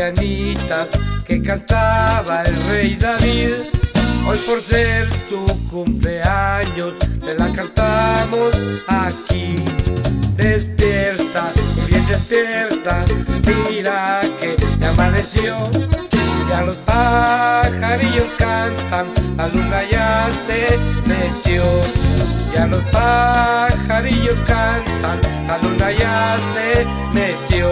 mañanitas que cantaba el rey David. Hoy por ser tu cumpleaños te la cantamos aquí. Despierta, y bien despierta, mira que ya amaneció. Ya los pajarillos cantan, la luna ya se metió. Ya los pajarillos cantan, la luna ya se metió.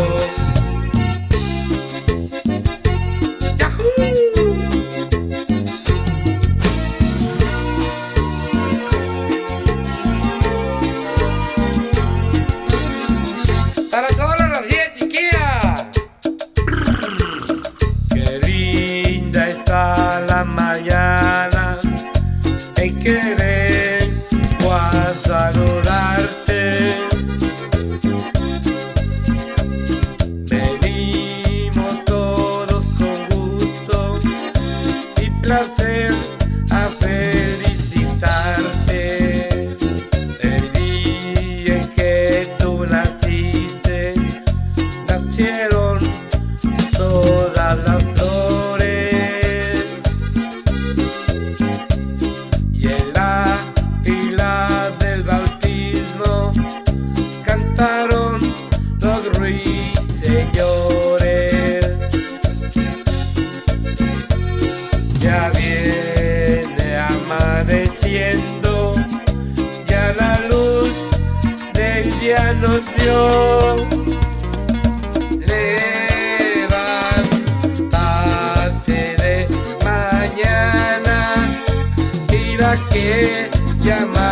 Para todas las 10, chiquillas. Qué linda está la mañana en que vengo a saludarte. Venimos todos con gusto y placer a felicitarte. El día en que tú naciste, nacieron todas las flores, y en la pila del bautismo cantaron los ruiseñores. Ya viene amaneciendo, ya la luz del día nos dio. Levántate de mañana, mira que ya